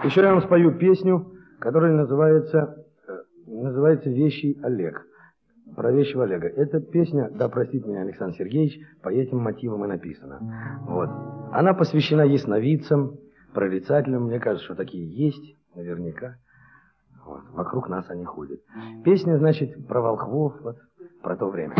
Еще я вам спою песню, которая называется «Вещий Олег». Про вещего Олега. Эта песня, да простит меня Александр Сергеевич, по этим мотивам и написана. Вот. Она посвящена ясновидцам, прорицателям. Мне кажется, что такие есть, наверняка. Вот. Вокруг нас они ходят. Песня, значит, про волхвов, вот, про то время.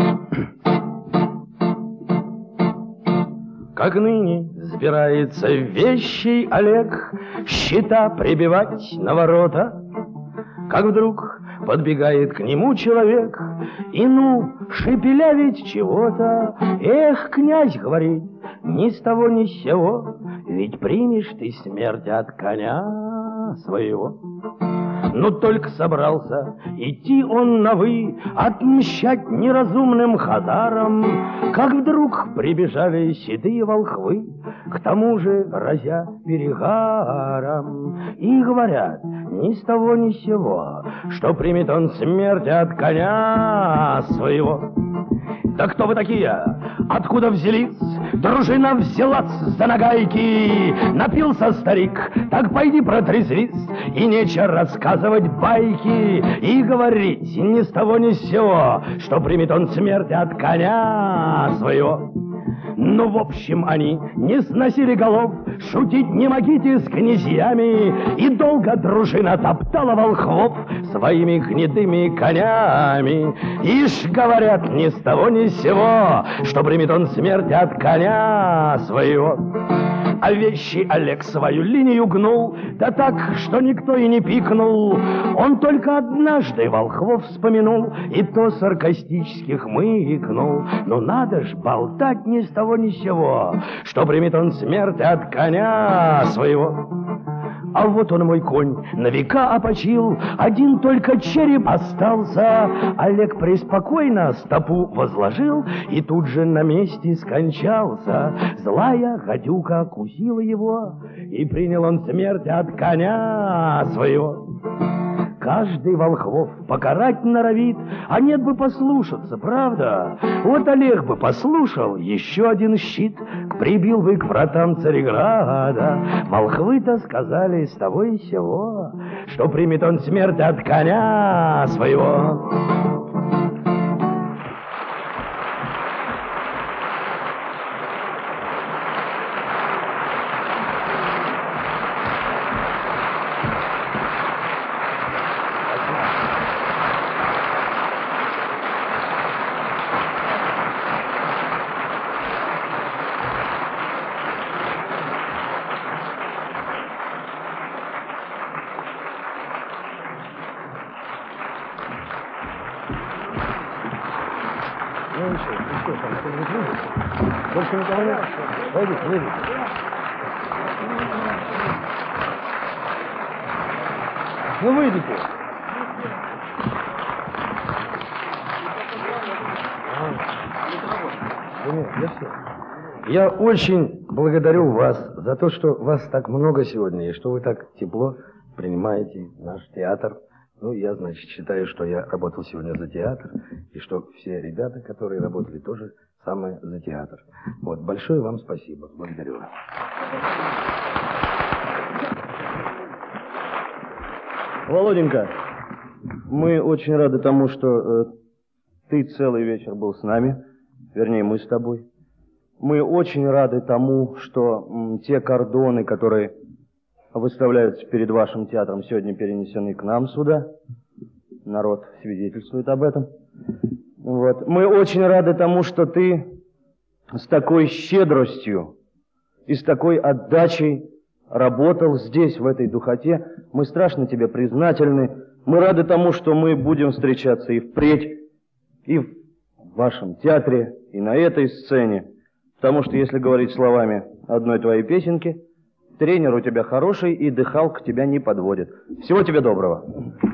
Как ныне сбирается вещий Олег щита прибивать на ворота, как вдруг подбегает к нему человек и, шепелявить чего-то. Эх, князь, говорит, ни с того ни с сего, ведь примешь ты смерть от коня своего. Но только собрался идти он на «вы», отмщать неразумным хазарам, как вдруг прибежали седые волхвы, к тому же разя перегаром, и говорят ни с того ни с сего, что примет он смерть от коня своего. Да кто вы такие? Откуда взялись? Дружина взялась за нагайки. Напился старик, так пойди протрезвись, и нечего рассказывать байки, и говорить ни с того ни с сего, что примет он смерть от коня своего. Ну, в общем, они не сносили голов, шутить не могите с князьями, и долго дружина топтала волхвов своими гнедыми конями. Ишь, говорят, ни с того ни с сего, что примет он смерть от коня своего. А вещий Олег свою линию гнул, да так, что никто и не пикнул. Он только однажды волхвов вспомянул, и то саркастически хмыкнул. Ну надо ж болтать ни с того ни с сего, что примет он смерть от коня своего. А вот он, мой конь, на века опочил, один только череп остался. Олег преспокойно стопу возложил и тут же на месте скончался. Злая гадюка кусила его, и принял он смерть от коня своего. Каждый волхвов покарать норовит, а нет бы послушаться, правда? Вот Олег бы послушал, еще один щит прибил бы к вратам Цареграда. Волхвы-то сказали с того и сего, что примет он смерть от коня своего. Больше никого нет. Пойдите, выйдите. Ну, выйдите. Я очень благодарю вас за то, что вас так много сегодня, и что вы так тепло принимаете наш театр. Ну, я, значит, считаю, что я работал сегодня за театр, и что все ребята, которые работали, тоже самое за театр. Вот, большое вам спасибо. Благодарю вас. Володенька, мы очень рады тому, что ты целый вечер был с нами, вернее, мы с тобой. Мы очень рады тому, что те кордоны, которые выставляются перед вашим театром, сегодня перенесены к нам сюда. Народ свидетельствует об этом. Вот. Мы очень рады тому, что ты с такой щедростью и с такой отдачей работал здесь, в этой духоте. Мы страшно тебе признательны. Мы рады тому, что мы будем встречаться и впредь, и в вашем театре, и на этой сцене. Потому что, если говорить словами одной твоей песенки, тренер у тебя хороший, и дыхалка тебя не подводит. Всего тебе доброго.